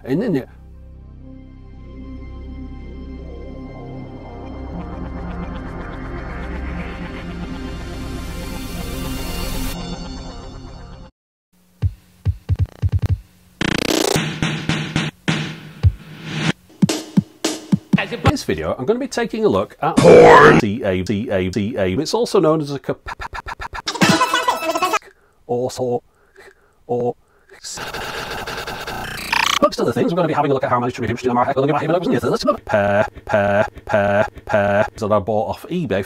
And then in this video, I'm going to be taking a look at porn. It's also known as a or amongst other things, we're going to be having a look at how I managed to read interesting on my head. We're going to be having a pair that I bought off eBay.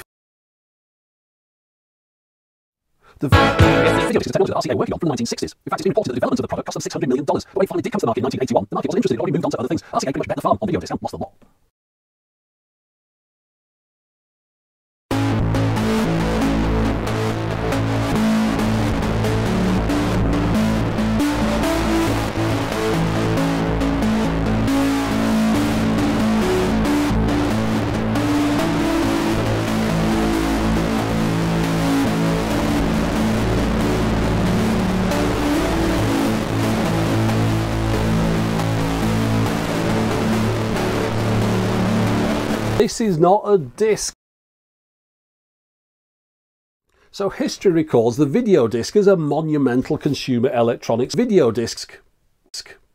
The video disc is a technology that RCA working on from the 1960s. In fact, it's been reported that the development of the product cost them $600 million. But when it finally did come to the market in 1981, the market wasn't interested. It already moved on to other things. RCA pretty much bet the farm on video disc and lost the lot. This is not a disc. So history records the video disc as a monumental consumer electronics video disc.